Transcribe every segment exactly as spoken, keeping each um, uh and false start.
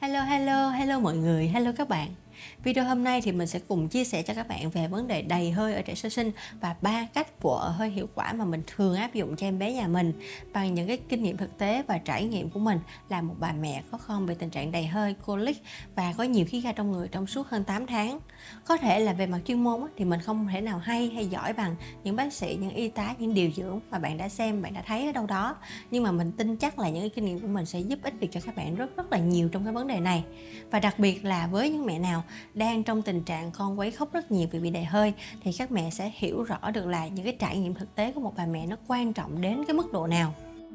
Hello, hello, hello mọi người, hello các bạn. Video hôm nay thì mình sẽ cùng chia sẻ cho các bạn về vấn đề đầy hơi ở trẻ sơ sinh và ba cách vỗ ở hơi hiệu quả mà mình thường áp dụng cho em bé nhà mình bằng những cái kinh nghiệm thực tế và trải nghiệm của mình là một bà mẹ có con bị tình trạng đầy hơi, colic và có nhiều khí ga trong người trong suốt hơn tám tháng. Có thể là về mặt chuyên môn thì mình không thể nào hay hay giỏi bằng những bác sĩ, những y tá, những điều dưỡng mà bạn đã xem, bạn đã thấy ở đâu đó. Nhưng mà mình tin chắc là những cái kinh nghiệm của mình sẽ giúp ích được cho các bạn rất rất là nhiều trong cái vấn đề này. Và đặc biệt là với những mẹ nào đang trong tình trạng con quấy khóc rất nhiều vì bị đầy hơi thì các mẹ sẽ hiểu rõ được là những cái trải nghiệm thực tế của một bà mẹ nó quan trọng đến cái mức độ nào.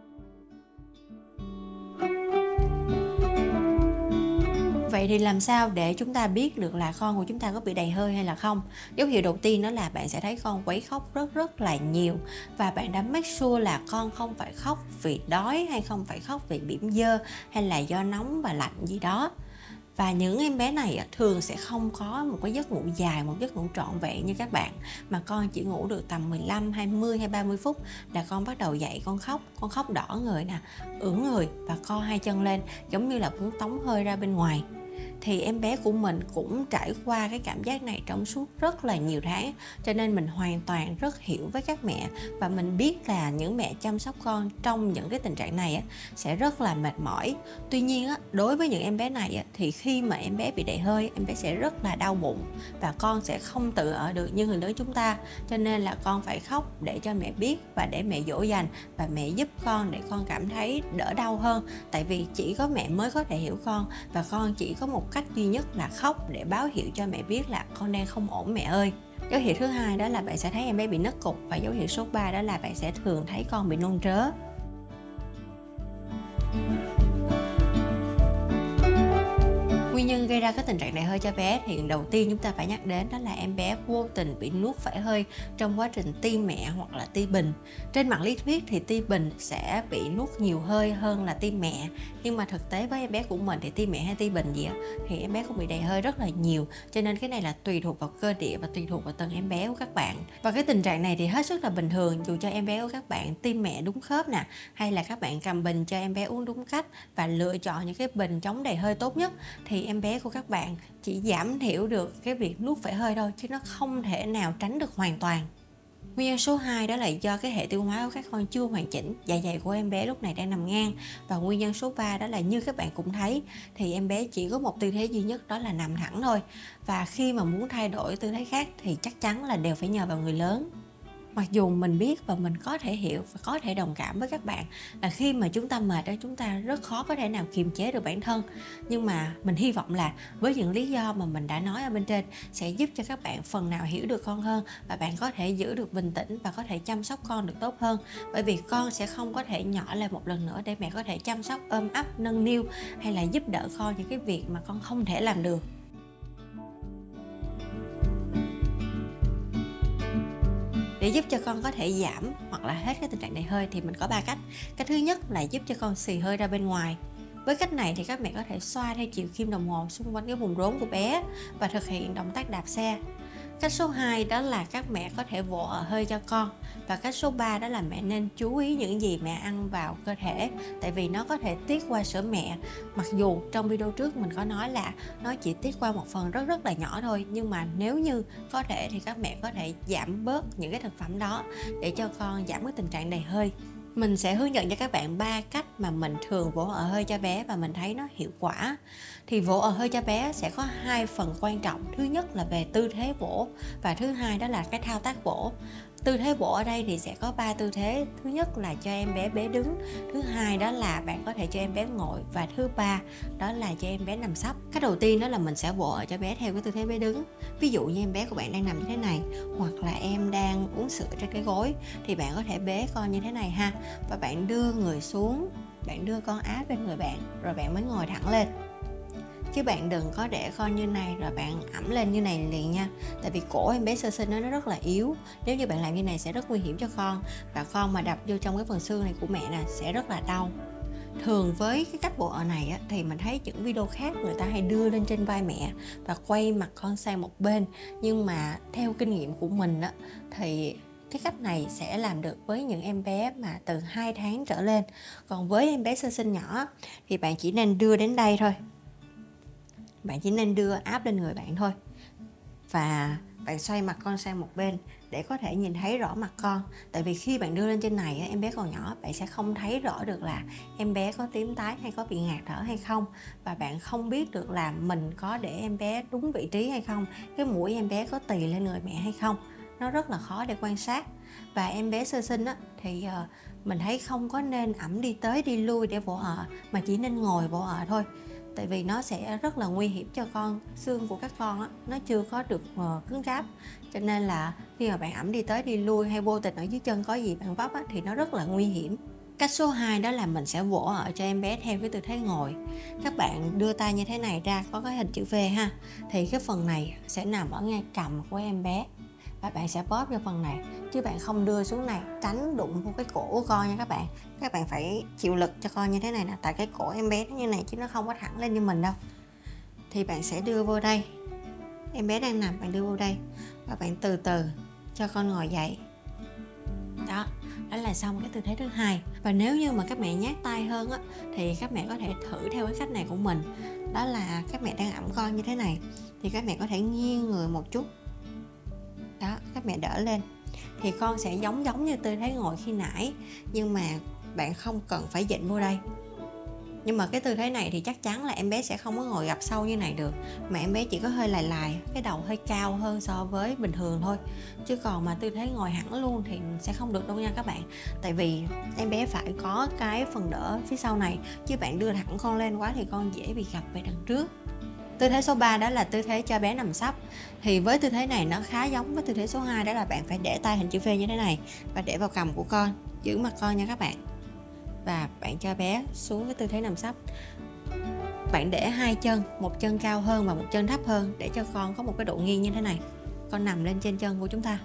Vậy thì làm sao để chúng ta biết được là con của chúng ta có bị đầy hơi hay là không? Dấu hiệu đầu tiên đó là bạn sẽ thấy con quấy khóc rất rất là nhiều và bạn đã make sure là con không phải khóc vì đói hay không phải khóc vì bỉm dơ hay là do nóng và lạnh gì đó. Và những em bé này thường sẽ không có một cái giấc ngủ dài, một giấc ngủ trọn vẹn như các bạn, mà con chỉ ngủ được tầm mười lăm, hai mươi hay ba mươi phút là con bắt đầu dậy con khóc, con khóc đỏ người nè, ưỡn người và co hai chân lên giống như là muốn tống hơi ra bên ngoài. Thì em bé của mình cũng trải qua cái cảm giác này trong suốt rất là nhiều tháng, cho nên mình hoàn toàn rất hiểu với các mẹ và mình biết là những mẹ chăm sóc con trong những cái tình trạng này á, sẽ rất là mệt mỏi. Tuy nhiên á, đối với những em bé này á, thì khi mà em bé bị đầy hơi, em bé sẽ rất là đau bụng và con sẽ không tự ở được như người lớn chúng ta, cho nên là con phải khóc để cho mẹ biết và để mẹ dỗ dành và mẹ giúp con để con cảm thấy đỡ đau hơn, tại vì chỉ có mẹ mới có thể hiểu con và con chỉ có một cách duy nhất là khóc để báo hiệu cho mẹ biết là con đang không ổn mẹ ơi. Dấu hiệu thứ hai đó là bạn sẽ thấy em bé bị nấc cục và dấu hiệu số ba đó là bạn sẽ thường thấy con bị nôn trớ. Nguyên nhân gây ra cái tình trạng đầy hơi cho bé thì đầu tiên chúng ta phải nhắc đến đó là em bé vô tình bị nuốt phải hơi trong quá trình ti mẹ hoặc là ti bình. Trên mặt lý thuyết thì ti bình sẽ bị nuốt nhiều hơi hơn là ti mẹ, nhưng mà thực tế với em bé của mình thì ti mẹ hay ti bình gì á, thì em bé cũng bị đầy hơi rất là nhiều, cho nên cái này là tùy thuộc vào cơ địa và tùy thuộc vào từng em bé của các bạn. Và cái tình trạng này thì hết sức là bình thường dù cho em bé của các bạn ti mẹ đúng khớp nè, hay là các bạn cầm bình cho em bé uống đúng cách và lựa chọn những cái bình chống đầy hơi tốt nhất, thì em bé của các bạn chỉ giảm thiểu được cái việc nuốt phải hơi thôi, chứ nó không thể nào tránh được hoàn toàn. Nguyên nhân số hai đó là do cái hệ tiêu hóa của các con chưa hoàn chỉnh, dạ dày của em bé lúc này đang nằm ngang. Và nguyên nhân số ba đó là như các bạn cũng thấy thì em bé chỉ có một tư thế duy nhất, đó là nằm thẳng thôi. Và khi mà muốn thay đổi tư thế khác thì chắc chắn là đều phải nhờ vào người lớn. Mặc dù mình biết và mình có thể hiểu và có thể đồng cảm với các bạn là khi mà chúng ta mệt đó, chúng ta rất khó có thể nào kiềm chế được bản thân. Nhưng mà mình hy vọng là với những lý do mà mình đã nói ở bên trên sẽ giúp cho các bạn phần nào hiểu được con hơn và bạn có thể giữ được bình tĩnh và có thể chăm sóc con được tốt hơn. Bởi vì con sẽ không có thể nhỏ lên một lần nữa để mẹ có thể chăm sóc, ôm ấp, nâng niu hay là giúp đỡ con những cái việc mà con không thể làm được. Để giúp cho con có thể giảm hoặc là hết cái tình trạng đầy hơi thì mình có ba cách. Cách thứ nhất là giúp cho con xì hơi ra bên ngoài. Với cách này thì các mẹ có thể xoa theo chiều kim đồng hồ xung quanh cái vùng rốn của bé và thực hiện động tác đạp xe. Cách số hai đó là các mẹ có thể vỗ ở hơi cho con. Và cách số ba đó là mẹ nên chú ý những gì mẹ ăn vào cơ thể, tại vì nó có thể tiết qua sữa mẹ. Mặc dù trong video trước mình có nói là nó chỉ tiết qua một phần rất rất là nhỏ thôi, nhưng mà nếu như có thể thì các mẹ có thể giảm bớt những cái thực phẩm đó để cho con giảm cái tình trạng đầy hơi. Mình sẽ hướng dẫn cho các bạn ba cách mà mình thường vỗ ở hơi cho bé và mình thấy nó hiệu quả. Thì vỗ ở hơi cho bé sẽ có hai phần quan trọng. Thứ nhất là về tư thế vỗ và thứ hai đó là cái thao tác vỗ. Tư thế vỗ ở đây thì sẽ có ba tư thế. Thứ nhất là cho em bé bé đứng, thứ hai đó là bạn có thể cho em bé ngồi và thứ ba đó là cho em bé nằm sấp. Cách đầu tiên đó là mình sẽ vỗ ở cho bé theo cái tư thế bé đứng. Ví dụ như em bé của bạn đang nằm như thế này hoặc là em đang uống sữa trên cái gối thì bạn có thể bế con như thế này ha, và bạn đưa người xuống, bạn đưa con áp lên người bạn rồi bạn mới ngồi thẳng lên. Chứ bạn đừng có để con như này rồi bạn ẵm lên như này liền nha. Tại vì cổ em bé sơ sinh nó rất là yếu. Nếu như bạn làm như này sẽ rất nguy hiểm cho con. Và con mà đập vô trong cái phần xương này của mẹ nè sẽ rất là đau. Thường với cái cách bộ ở này á, thì mình thấy những video khác người ta hay đưa lên trên vai mẹ và quay mặt con sang một bên. Nhưng mà theo kinh nghiệm của mình á, thì cái cách này sẽ làm được với những em bé mà từ hai tháng trở lên. Còn với em bé sơ sinh nhỏ thì bạn chỉ nên đưa đến đây thôi. bạn chỉ nên đưa áp lên người bạn thôi. Và bạn xoay mặt con sang một bên để có thể nhìn thấy rõ mặt con. Tại vì khi bạn đưa lên trên này, em bé còn nhỏ, bạn sẽ không thấy rõ được là em bé có tím tái hay có bị ngạt thở hay không. Và bạn không biết được là mình có để em bé đúng vị trí hay không, cái mũi em bé có tì lên người mẹ hay không. Nó rất là khó để quan sát. Và em bé sơ sinh á, thì mình thấy không có nên ẵm đi tới đi lui để vỗ ợ, mà chỉ nên ngồi vỗ ợ thôi. Tại vì nó sẽ rất là nguy hiểm cho con. Xương của các con á, nó chưa có được uh, cứng cáp. Cho nên là khi mà bạn ẵm đi tới đi lui hay vô tình ở dưới chân có gì bạn vấp á, thì nó rất là nguy hiểm. Cách số hai đó là mình sẽ vỗ ở cho em bé theo cái tư thế ngồi. Các bạn đưa tay như thế này ra, có cái hình chữ V ha. Thì cái phần này sẽ nằm ở ngay cằm của em bé. Và bạn sẽ bóp vào phần này, chứ bạn không đưa xuống này, tránh đụng vô cái cổ của con nha các bạn. Các bạn phải chịu lực cho con như thế này nè, tại cái cổ em bé nó như này chứ nó không có thẳng lên như mình đâu. Thì bạn sẽ đưa vô đây, em bé đang nằm bạn đưa vô đây, và bạn từ từ cho con ngồi dậy. Đó, đó là xong cái tư thế thứ hai. Và nếu như mà các mẹ nhát tay hơn á, thì các mẹ có thể thử theo cái cách này của mình. Đó là các mẹ đang ẵm con như thế này, thì các mẹ có thể nghiêng người một chút. Đó, các mẹ đỡ lên. Thì con sẽ giống giống như tư thế ngồi khi nãy, nhưng mà bạn không cần phải dịnh vô đây. Nhưng mà cái tư thế này thì chắc chắn là em bé sẽ không có ngồi gập sâu như này được, mà em bé chỉ có hơi lài lài, cái đầu hơi cao hơn so với bình thường thôi. Chứ còn mà tư thế ngồi hẳn luôn thì sẽ không được đâu nha các bạn. Tại vì em bé phải có cái phần đỡ phía sau này, chứ bạn đưa thẳng con lên quá thì con dễ bị gập về đằng trước. Tư thế số ba đó là tư thế cho bé nằm sấp. Thì với tư thế này nó khá giống với tư thế số hai, đó là bạn phải để tay hình chữ V như thế này và để vào cằm của con, giữ mặt con nha các bạn. Và bạn cho bé xuống cái tư thế nằm sấp. Bạn để hai chân, một chân cao hơn và một chân thấp hơn để cho con có một cái độ nghiêng như thế này. Con nằm lên trên chân của chúng ta.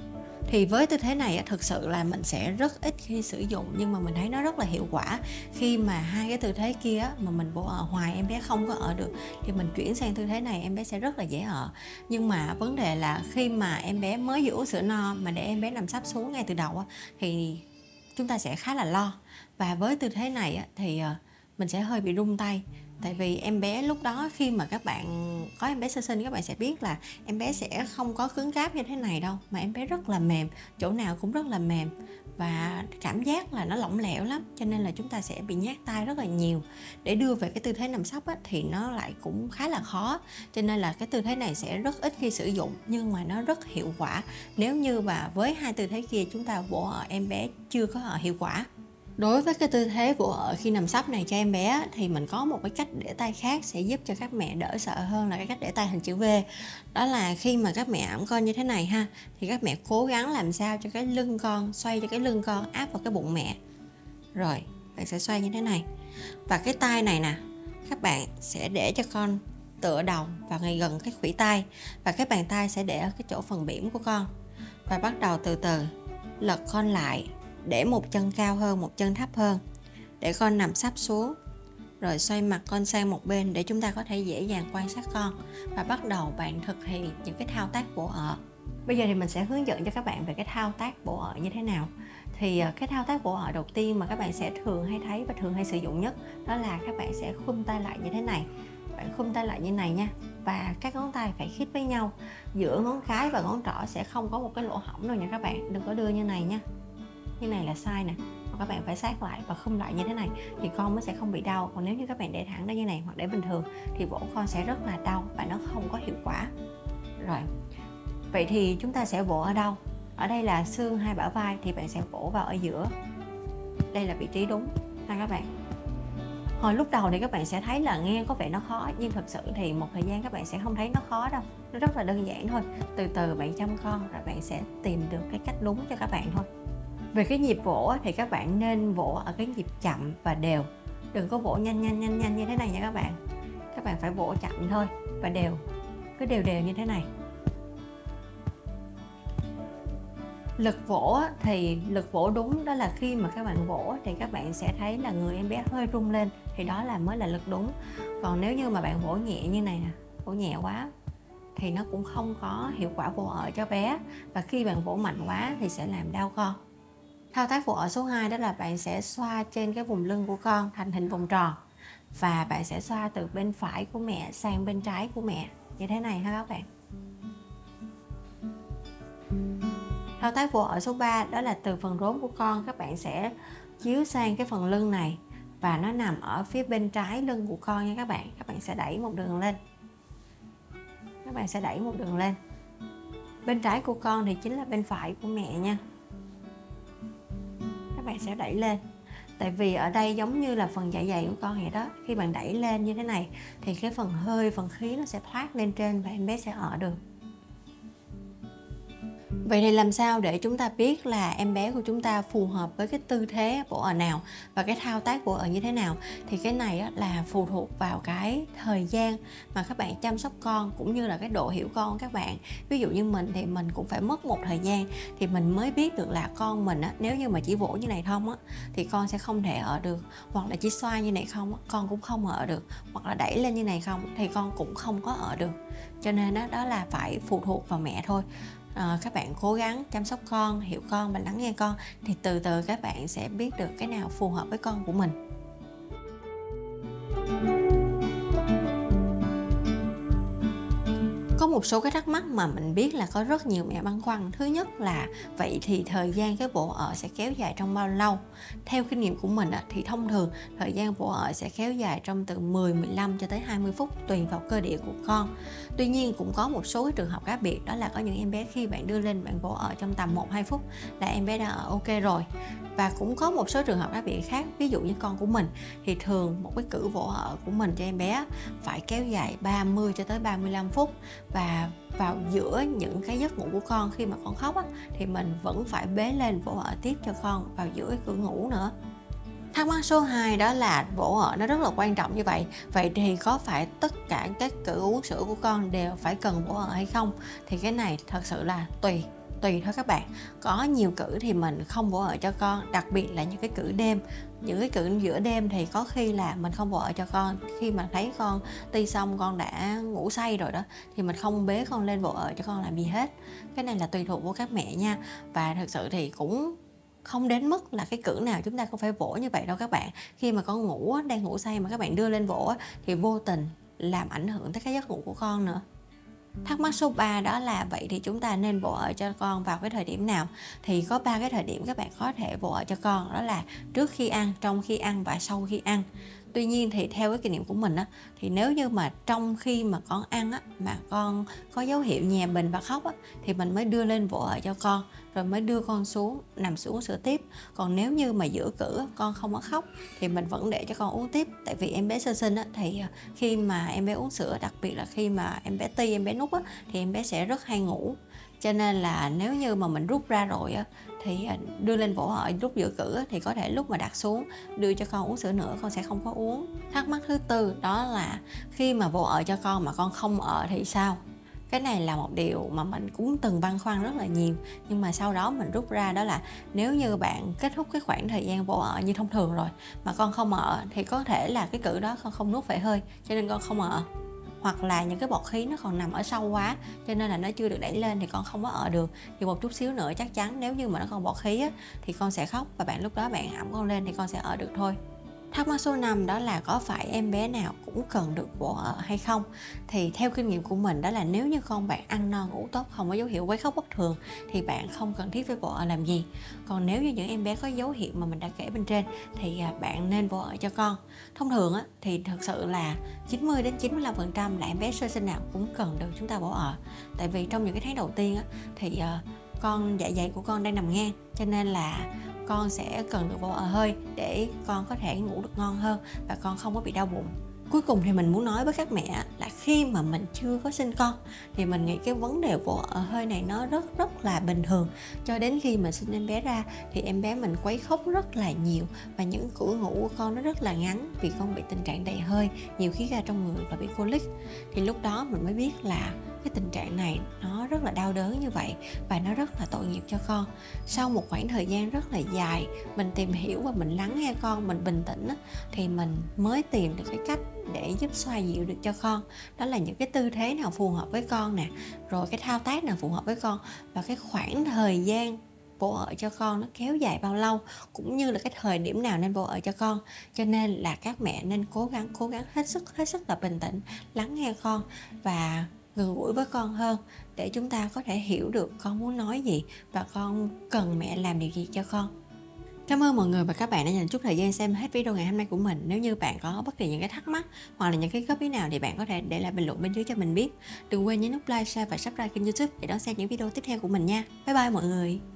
Thì với tư thế này thực sự là mình sẽ rất ít khi sử dụng, nhưng mà mình thấy nó rất là hiệu quả. Khi mà hai cái tư thế kia mà mình vỗ ở hoài em bé không có ở được, thì mình chuyển sang tư thế này em bé sẽ rất là dễ ở. Nhưng mà vấn đề là khi mà em bé mới vừa uống sữa no mà để em bé nằm sấp xuống ngay từ đầu thì chúng ta sẽ khá là lo. Và với tư thế này thì mình sẽ hơi bị run tay. Tại vì em bé lúc đó, khi mà các bạn có em bé sơ sinh, các bạn sẽ biết là em bé sẽ không có cứng cáp như thế này đâu, mà em bé rất là mềm, chỗ nào cũng rất là mềm và cảm giác là nó lỏng lẻo lắm. Cho nên là chúng ta sẽ bị nhát tay rất là nhiều. Để đưa về cái tư thế nằm sấp á, thì nó lại cũng khá là khó. Cho nên là cái tư thế này sẽ rất ít khi sử dụng, nhưng mà nó rất hiệu quả. Nếu như mà với hai tư thế kia chúng ta vỗ ở em bé chưa có ở hiệu quả. Đối với cái tư thế vỗ ở khi nằm sấp này cho em bé thì mình có một cái cách để tay khác sẽ giúp cho các mẹ đỡ sợ hơn là cái cách để tay hình chữ V. Đó là khi mà các mẹ ẵm con như thế này ha, thì các mẹ cố gắng làm sao cho cái lưng con, xoay cho cái lưng con áp vào cái bụng mẹ. Rồi, bạn sẽ xoay như thế này. Và cái tay này nè, các bạn sẽ để cho con tựa đầu vào ngay gần cái khuỷu tay, và cái bàn tay sẽ để ở cái chỗ phần bỉm của con. Và bắt đầu từ từ lật con lại, để một chân cao hơn, một chân thấp hơn, để con nằm sấp xuống. Rồi xoay mặt con sang một bên để chúng ta có thể dễ dàng quan sát con. Và bắt đầu bạn thực hiện những cái thao tác vỗ ợ. Bây giờ thì mình sẽ hướng dẫn cho các bạn về cái thao tác vỗ ợ như thế nào. Thì cái thao tác vỗ ợ đầu tiên mà các bạn sẽ thường hay thấy và thường hay sử dụng nhất, đó là các bạn sẽ khum tay lại như thế này. Bạn khum tay lại như này nha. Và các ngón tay phải khít với nhau. Giữa ngón cái và ngón trỏ sẽ không có một cái lỗ hổng đâu nha các bạn. Đừng có đưa như này nha. Như này là sai nè. Các bạn phải sát lại và khum lại như thế này thì con mới sẽ không bị đau. Còn nếu như các bạn để thẳng ra như này hoặc để bình thường thì vỗ con sẽ rất là đau và nó không có hiệu quả. Rồi, vậy thì chúng ta sẽ vỗ ở đâu? Ở đây là xương hai bả vai thì bạn sẽ vỗ vào ở giữa. Đây là vị trí đúng ha các bạn. Hồi lúc đầu thì các bạn sẽ thấy là nghe có vẻ nó khó, nhưng thật sự thì một thời gian các bạn sẽ không thấy nó khó đâu. Nó rất là đơn giản thôi. Từ từ bạn chăm con rồi bạn sẽ tìm được cái cách đúng cho các bạn thôi. Về cái nhịp vỗ thì các bạn nên vỗ ở cái nhịp chậm và đều. Đừng có vỗ nhanh nhanh nhanh nhanh như thế này nha các bạn. Các bạn phải vỗ chậm thôi và đều. Cứ đều đều như thế này. Lực vỗ thì lực vỗ đúng đó là khi mà các bạn vỗ thì các bạn sẽ thấy là người em bé hơi rung lên, thì đó là mới là lực đúng. Còn nếu như mà bạn vỗ nhẹ như này nè, vỗ nhẹ quá thì nó cũng không có hiệu quả vỗ ợ cho bé. Và khi bạn vỗ mạnh quá thì sẽ làm đau con. Thao tác vỗ ợ số hai đó là bạn sẽ xoa trên cái vùng lưng của con thành hình vòng tròn. và bạn sẽ xoa từ bên phải của mẹ sang bên trái của mẹ như thế này ha các bạn. Thao tác vỗ ở số ba đó là từ phần rốn của con các bạn sẽ chiếu sang cái phần lưng này và nó nằm ở phía bên trái lưng của con nha các bạn. Các bạn sẽ đẩy một đường lên. Các bạn sẽ đẩy một đường lên. Bên trái của con thì chính là bên phải của mẹ nha. Các bạn sẽ đẩy lên. Tại vì ở đây giống như là phần dạ dày của con vậy đó. Khi bạn đẩy lên như thế này thì cái phần hơi, phần khí nó sẽ thoát lên trên và em bé sẽ ở được. Vậy thì làm sao để chúng ta biết là em bé của chúng ta phù hợp với cái tư thế vỗ ở nào và cái thao tác vỗ ở như thế nào? Thì cái này là phụ thuộc vào cái thời gian mà các bạn chăm sóc con cũng như là cái độ hiểu con của các bạn. Ví dụ như mình thì mình cũng phải mất một thời gian thì mình mới biết được là con mình nếu như mà chỉ vỗ như này không thì con sẽ không thể ở được, hoặc là chỉ xoa như này không con cũng không ở được, hoặc là đẩy lên như này không thì con cũng không có ở được. Cho nên đó là phải phụ thuộc vào mẹ thôi. À, các bạn cố gắng chăm sóc con, hiểu con và lắng nghe con thì từ từ các bạn sẽ biết được cái nào phù hợp với con của mình. Có một số cái thắc mắc mà mình biết là có rất nhiều mẹ băn khoăn. Thứ nhất là vậy thì thời gian cái vỗ ở sẽ kéo dài trong bao lâu? Theo kinh nghiệm của mình thì thông thường thời gian vỗ ở sẽ kéo dài trong từ mười, mười lăm cho tới hai mươi phút tùy vào cơ địa của con. Tuy nhiên cũng có một số cái trường hợp khác biệt, đó là có những em bé khi bạn đưa lên bạn vỗ ở trong tầm một hai phút là em bé đã ở ok rồi. Và cũng có một số trường hợp khác biệt khác, ví dụ như con của mình thì thường một cái cử vỗ ở của mình cho em bé phải kéo dài ba mươi cho tới ba mươi lăm phút, và vào giữa những cái giấc ngủ của con khi mà con khóc á, thì mình vẫn phải bế lên vỗ ở tiếp cho con vào giữa cái cử ngủ nữa. Thắc mắc số hai đó là vỗ ở nó rất là quan trọng như vậy, vậy thì có phải tất cả các cử uống sữa của con đều phải cần vỗ ở hay không? Thì cái này thật sự là tùy tùy thôi các bạn. Có nhiều cử thì mình không vỗ ở cho con, đặc biệt là những cái cử đêm. Những cái cử giữa đêm thì có khi là mình không vỗ ở cho con, khi mà thấy con ti xong con đã ngủ say rồi đó thì mình không bế con lên vỗ ở cho con làm gì hết. Cái này là tùy thuộc của các mẹ nha. Và thực sự thì cũng không đến mức là cái cử nào chúng ta cũng phải vỗ như vậy đâu các bạn. Khi mà con ngủ đang ngủ say mà các bạn đưa lên vỗ thì vô tình làm ảnh hưởng tới cái giấc ngủ của con nữa. Thắc mắc số ba đó là vậy thì chúng ta nên vỗ ở cho con vào cái thời điểm nào? Thì có ba cái thời điểm các bạn có thể vỗ ở cho con, đó là trước khi ăn, trong khi ăn và sau khi ăn. Tuy nhiên thì theo cái kinh nghiệm của mình á, thì nếu như mà trong khi mà con ăn á, mà con có dấu hiệu nhè bình và khóc á, thì mình mới đưa lên vỗ ở cho con, rồi mới đưa con xuống nằm xuống uống sữa tiếp. Còn nếu như mà giữa cử con không có khóc thì mình vẫn để cho con uống tiếp. Tại vì em bé sơ sinh á, thì khi mà em bé uống sữa, đặc biệt là khi mà em bé ti, em bé nút á, thì em bé sẽ rất hay ngủ. Cho nên là nếu như mà mình rút ra rồi á, thì đưa lên vỗ ở lúc giữa cử thì có thể lúc mà đặt xuống đưa cho con uống sữa nữa con sẽ không có uống. Thắc mắc thứ tư đó là khi mà vỗ ở cho con mà con không ở thì sao? Cái này là một điều mà mình cũng từng băn khoăn rất là nhiều, nhưng mà sau đó mình rút ra đó là nếu như bạn kết thúc cái khoảng thời gian vỗ ở như thông thường rồi mà con không ở thì có thể là cái cử đó con không nuốt phải hơi cho nên con không ở, hoặc là những cái bọt khí nó còn nằm ở sâu quá cho nên là nó chưa được đẩy lên thì con không có ở được. Thì một chút xíu nữa chắc chắn nếu như mà nó còn bọt khí á, thì con sẽ khóc và bạn lúc đó bạn ẵm con lên thì con sẽ ở được thôi. Thắc mắc số năm đó là có phải em bé nào cũng cần được vỗ ở hay không? Thì theo kinh nghiệm của mình đó là nếu như con bạn ăn no ngủ tốt, không có dấu hiệu quấy khóc bất thường thì bạn không cần thiết phải vỗ ở làm gì. Còn nếu như những em bé có dấu hiệu mà mình đã kể bên trên thì bạn nên vỗ ở cho con. Thông thường á, thì thực sự là chín mươi đến chín mươi lăm phần trăm là em bé sơ sinh nào cũng cần được chúng ta vỗ ở. Tại vì trong những cái tháng đầu tiên á, thì con dạ dày của con đang nằm ngang cho nên là con sẽ cần được vỗ ở hơi để con có thể ngủ được ngon hơn và con không có bị đau bụng. Cuối cùng thì mình muốn nói với các mẹ là khi mà mình chưa có sinh con thì mình nghĩ cái vấn đề vỗ ở hơi này nó rất rất là bình thường. Cho đến khi mà sinh em bé ra thì em bé mình quấy khóc rất là nhiều và những cử ngủ của con nó rất là ngắn vì con bị tình trạng đầy hơi, nhiều khí ga trong người và bị colic. Thì lúc đó mình mới biết là cái tình trạng này nó rất là đau đớn như vậy và nó rất là tội nghiệp cho con. Sau một khoảng thời gian rất là dài mình tìm hiểu và mình lắng nghe con, mình bình tĩnh thì mình mới tìm được cái cách để giúp xoa dịu được cho con. Đó là những cái tư thế nào phù hợp với con nè, rồi cái thao tác nào phù hợp với con và cái khoảng thời gian vô ở cho con nó kéo dài bao lâu, cũng như là cái thời điểm nào nên vô ở cho con. Cho nên là các mẹ nên cố gắng cố gắng hết sức hết sức là bình tĩnh, lắng nghe con và gần gũi với con hơn, để chúng ta có thể hiểu được con muốn nói gì và con cần mẹ làm điều gì cho con. Cảm ơn mọi người và các bạn đã dành chút thời gian xem hết video ngày hôm nay của mình. Nếu như bạn có bất kỳ những cái thắc mắc hoặc là những cái góp ý nào thì bạn có thể để lại bình luận bên dưới cho mình biết. Đừng quên nhấn nút like, share và subscribe kênh YouTube để đón xem những video tiếp theo của mình nha. Bye bye mọi người.